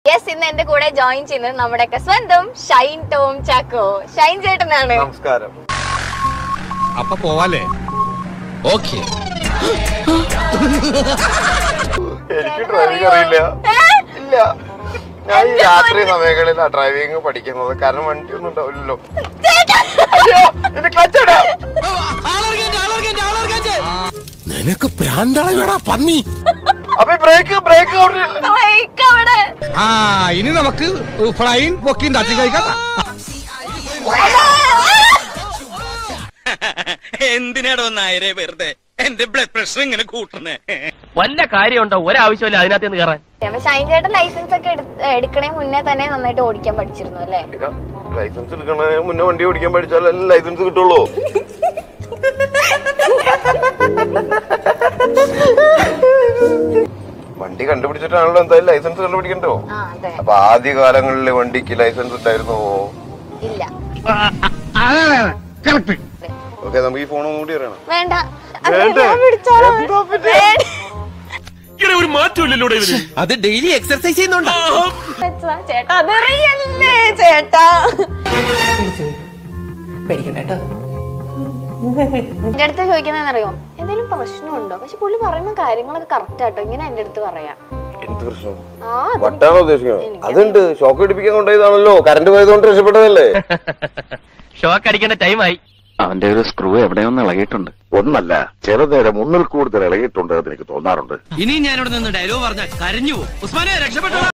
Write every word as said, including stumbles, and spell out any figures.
Yes, ഇന്ന് എന്റെ കൂടെ ജോയിൻ ചെയ്യുന്നത് നമ്മുടെയൊക്കെ സ്വന്തം ഷൈൻ ടോം ചാക്കോ. ഷൈൻ ചേട്ടനാണ്. നമസ്കാരം. അപ്പൊ പോവാലേ? ഓക്കെ. എനിക്ക് ഡ്രൈവിംഗ് അറിയില്ല. ഇല്ല, ഞാൻ ഈ രാത്രി സമയങ്ങളിലാ ഡ്രൈവിംഗ് പഠിക്കുന്നത്. കാരണം വണ്ടി ഒന്നും ഉണ്ടാവില്ലല്ലോ. നിനക്ക് പ്രാന്താളാ പന്നി. അപ്പൊ ബ്രേക്ക് ബ്രേക്ക് ആ ഇനി നമുക്ക് ഫ്ലൈൻ പൊക്കിയും തട്ടി കഴിക്കാം. എന്തിനാടോ നായരെ വെറുതെ എന്റെ ബ്ലഡ് പ്രഷർ ഇങ്ങനെ കൂട്ടണേ? വല്ല കാര്യമുണ്ടോ? ഒരാവശ്യമില്ല അതിനകത്ത് കയറാൻ. ഷൈൻ ചേട്ടൻ ലൈസൻസ് ഒക്കെ എടുക്കണേ മുന്നേ തന്നെ നന്നായിട്ട് ഓടിക്കാൻ പഠിച്ചിരുന്നു അല്ലേ? ലൈസൻസ് എടുക്കണേ മുന്നേ വണ്ടി ഓടിക്കാൻ പഠിച്ചാലല്ലേ ലൈസൻസ് കിട്ടുള്ളൂ. വണ്ടി കണ്ടുപിടിച്ചിട്ടാണല്ലോ എന്തായാലും ലൈസൻസ് കണ്ടുപിടിക്കണ്ടോ. അപ്പൊ ആദ്യ കാലങ്ങളില് വണ്ടിക്ക് ലൈസൻസ് ഉണ്ടായിരുന്നോ? ഇല്ല. ഓക്കെ, നമുക്ക് ഈ ഫോണും കൂടി അറിയണം. വേണ്ട, ഒരു മാറ്റമില്ലല്ലോ. അത് ഡെയിലി എക്സർസൈസ് ചെയ്യുന്നുണ്ടോ ചേട്ടാ? അതറിയല്ലേ ചേട്ടാ? എന്റെ അടുത്ത് ചോദിക്കുന്നറിയോ എന്തെങ്കിലും പ്രശ്നമുണ്ടോ? പക്ഷെ പുള്ളി പറയുന്ന കാര്യങ്ങളൊക്കെ കറക്റ്റ് ആട്ടോ. ഇങ്ങനെ എന്റെ അടുത്ത് പറയാം. എന്ത് പ്രശ്നം? വട്ടാണോ ഉദ്ദേശിക്കുന്നത്? അതുണ്ട്, ഷോക്ക് അടിപ്പിക്കാൻ കൊണ്ടുപോയതാണല്ലോ. കറണ്ട് പോയതുകൊണ്ട് രക്ഷപ്പെട്ടതല്ലേ? ഷോക്ക് അടിക്കേണ്ട ടൈമായി. അവന്റെ ഒരു സ്ക്രൂ എവിടെയൊന്നും ഇളകിയിട്ടുണ്ട്. ഒന്നല്ല, ചില നേരം ഒന്നിൽ കൂടുതൽ ഇളകിയിട്ടുണ്ട് എന്ന് എനിക്ക് തോന്നാറുണ്ട്. ഇനി ഞാനിവിടെ നിന്ന് ഡയലോഗ് പറഞ്ഞാൽ കരഞ്ഞു. ഉസ്മാനെ രക്ഷപ്പെട്ടോ.